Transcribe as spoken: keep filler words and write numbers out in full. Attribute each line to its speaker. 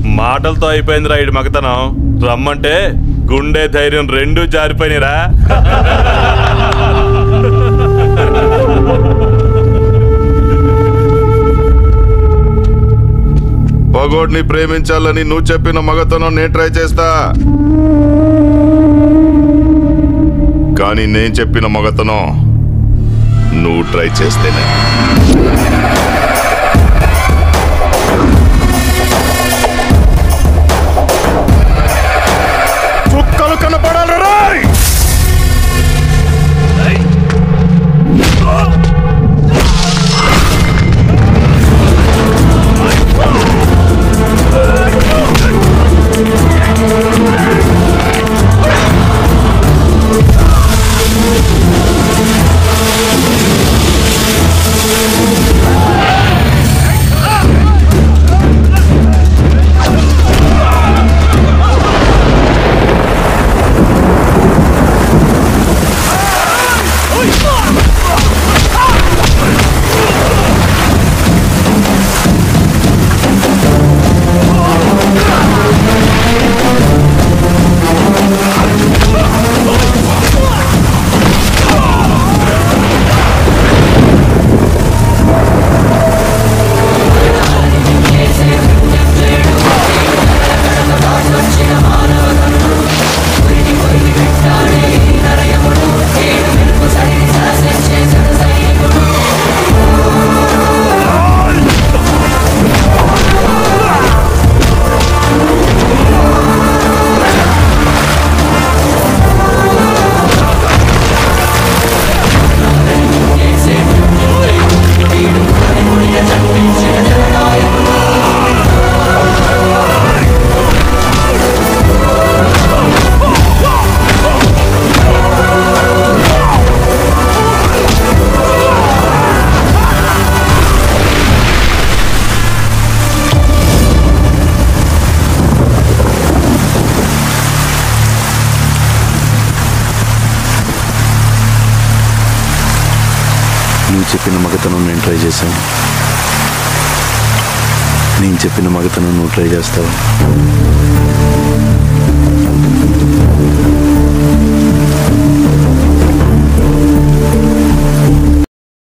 Speaker 1: మాటలతో అయిపోయింది రా ఇటు మగతనం. రమ్మంటే గుండె ధైర్యం రెండూ జారిపోయినరా.
Speaker 2: పగోడ్ని ప్రేమించాలని నువ్వు చెప్పిన మగతనం నేను ట్రై చేస్తా, కానీ నేను చెప్పిన మగతనం నువ్వు ట్రై చేస్తేనే. చుక్కలు కనపడాలి రాయ్.
Speaker 3: నువ్వు చెప్పిన మగతనం నేను ట్రై చేశాను, నేను చెప్పిన మగతనం నువ్వు ట్రై చేస్తావు.